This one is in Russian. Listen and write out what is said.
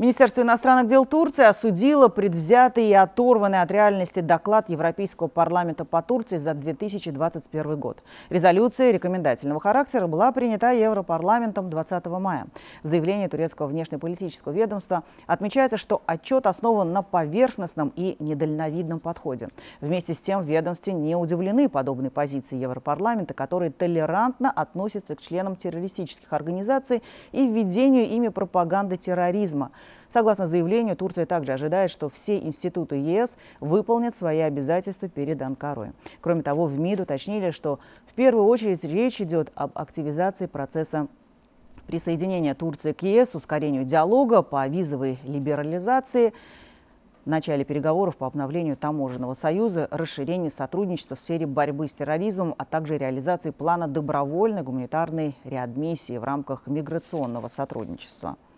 Министерство иностранных дел Турции осудило предвзятый и оторванный от реальности доклад Европейского парламента по Турции за 2021 год. Резолюция рекомендательного характера была принята Европарламентом 20 мая. В заявлении турецкого внешнеполитического ведомства отмечается, что отчет основан на поверхностном и недальновидном подходе. Вместе с тем в ведомстве не удивлены подобной позиции Европарламента, который толерантно относится к членам террористических организаций и введению ими пропаганды терроризма. Согласно заявлению, Турция также ожидает, что все институты ЕС выполнят свои обязательства перед Анкарой. Кроме того, в МИД уточнили, что в первую очередь речь идет об активизации процесса присоединения Турции к ЕС, ускорению диалога по визовой либерализации, начале переговоров по обновлению таможенного союза, расширении сотрудничества в сфере борьбы с терроризмом, а также реализации плана добровольной гуманитарной реадмиссии в рамках миграционного сотрудничества.